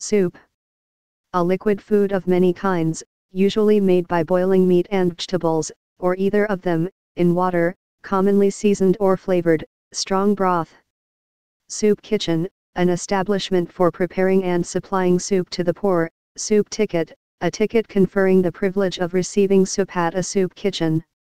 Soup. A liquid food of many kinds, usually made by boiling meat and vegetables, or either of them, in water, commonly seasoned or flavored, strong broth. Soup kitchen, an establishment for preparing and supplying soup to the poor. Soup ticket, a ticket conferring the privilege of receiving soup at a soup kitchen.